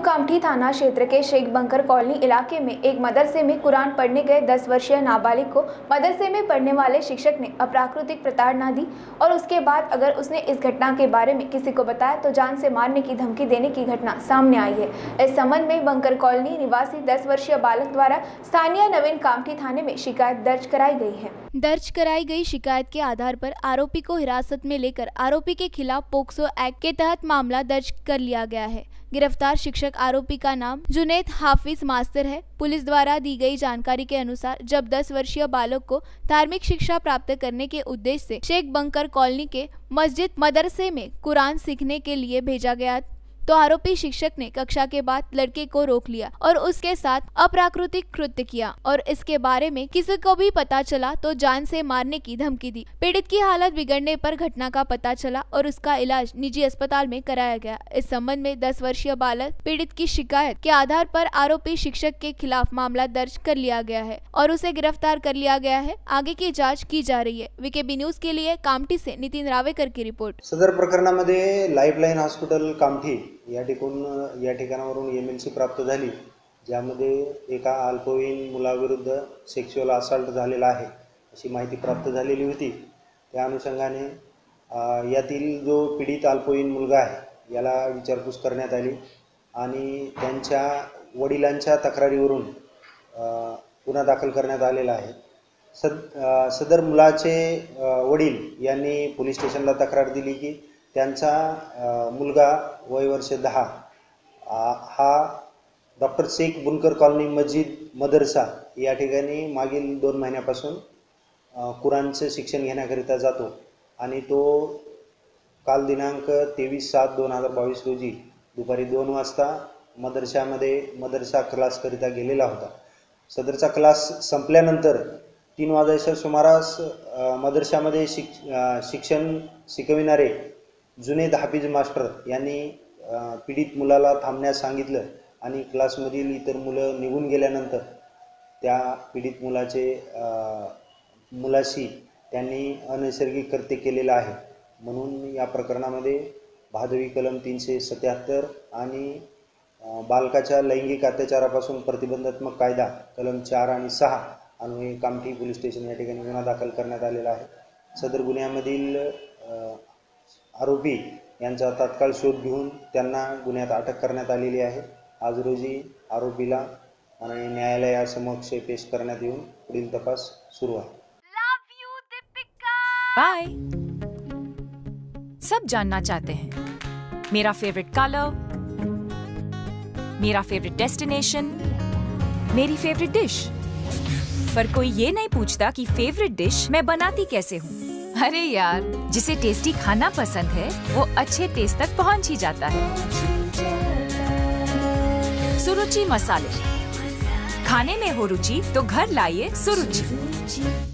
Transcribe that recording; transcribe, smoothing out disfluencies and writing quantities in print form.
कामठी थाना क्षेत्र के शेख बंकर कॉलोनी इलाके में एक मदरसे में कुरान पढ़ने गए 10 वर्षीय नाबालिग को मदरसे में पढ़ने वाले शिक्षक ने अप्राकृतिक प्रताड़ना दी और उसके बाद अगर उसने इस घटना के बारे में किसी को बताया तो जान से मारने की धमकी देने की घटना सामने आई है। इस संबंध में बंकर कॉलोनी निवासी 10 वर्षीय बालक द्वारा स्थानीय नवीन कामठी थाने में शिकायत दर्ज कराई गई है। दर्ज कराई गई शिकायत के आधार पर आरोपी को हिरासत में लेकर आरोपी के खिलाफ पोक्सो एक्ट के तहत मामला दर्ज कर लिया गया है। गिरफ्तार शिक्षक आरोपी का नाम जुनैद हाफिज मास्टर है। पुलिस द्वारा दी गई जानकारी के अनुसार जब 10 वर्षीय बालक को धार्मिक शिक्षा प्राप्त करने के उद्देश्य से शेख बंकर कॉलोनी के मस्जिद मदरसे में कुरान सीखने के लिए भेजा गया तो आरोपी शिक्षक ने कक्षा के बाद लड़के को रोक लिया और उसके साथ अप्राकृतिक कृत्य किया और इसके बारे में किसी को भी पता चला तो जान से मारने की धमकी दी। पीड़ित की हालत बिगड़ने पर घटना का पता चला और उसका इलाज निजी अस्पताल में कराया गया। इस संबंध में 10 वर्षीय बालक पीड़ित की शिकायत के आधार पर आरोपी शिक्षक के खिलाफ मामला दर्ज कर लिया गया है और उसे गिरफ्तार कर लिया गया है। आगे की जाँच की जा रही है। वीकेबी न्यूज के लिए कामठी से नितीन रावेकर की रिपोर्ट। सदर प्रकरणामध्ये लाईफलाईन हॉस्पिटल कामठी या ठिकाणावरून MLC प्राप्त झाली, ज्यामध्ये एका अल्पवयीन मुलाविरुद्ध सेक्शुअल असॉल्ट झालेला आहे अशी माहिती प्राप्त झालेली होती। त्या अनुषंगाने यातील जो पीडित अल्पवयीन मुलगा आहे याला विचारपूस करण्यात आली आणि त्यांच्या वडिलांच्या तक्रारीवरून गुन्हा दाखल करण्यात आलेला आहे। सदर मुलाचे वडील यांनी पोलीस स्टेशनला तक्रार दिली की त्यांचा मुलगा वय वर्ष 10 हा डॉक्टर शेख बंकर कॉलोनी मस्जिद मदरसा या ठिकाणी मागील 2 महिन्यापासून कुरानचे शिक्षण घेण्याकरिता जातो आणि तो काल दिनांक 23/7/2022 रोजी दुपारी 2 वाजता मदरसा क्लासकरिता गेलेला होता। सदरचा क्लास संपल्यानंतर 3 वाजताच्या सुमारास मदरशामध्ये शिक्षण शिकविणारे जुनैद हाफिज मास्टर यांनी पीडित मुलाला थांबण्यास सांगितलं आणि क्लासमधील इतर मुलं निघून गेल्यानंतर त्या पीडित मुलाशी त्यांनी अनैसर्गिक कृत्य केलेलं आहे। म्हणून या प्रकरणामध्ये भादवी कलम 377 आणि बालकाच्या लैंगिक अत्याचारापासून प्रतिबंधात्मक कायदा कलम 4 आणि 6 अन्वये कामठी पोलीस स्टेशन या ठिकाणी गुन्हा दाखल करण्यात आलेला आहे। सदर गुन्ह्यामधील आरोपी यांचा तात्काळ शोध घेऊन त्यांना गुन्ह्यात अटक करण्यात आलेली आहे। आज रोजी आरोपीला न्यायालयासमक्ष पेश करण्यात येऊन पुढील तपास सुरू आहे। बाय। सब जानना चाहते हैं मेरा फेवरेट कलर, मेरा फेवरेट डेस्टिनेशन, मेरी फेवरेट डिश, पर कोई ये नहीं पूछता कि फेवरेट डिश मैं बनाती कैसे हूँ। अरे यार, जिसे टेस्टी खाना पसंद है वो अच्छे टेस्ट तक पहुँच ही जाता है। सुरुचि मसाले, खाने में हो रुचि तो घर लाइए सुरुचि।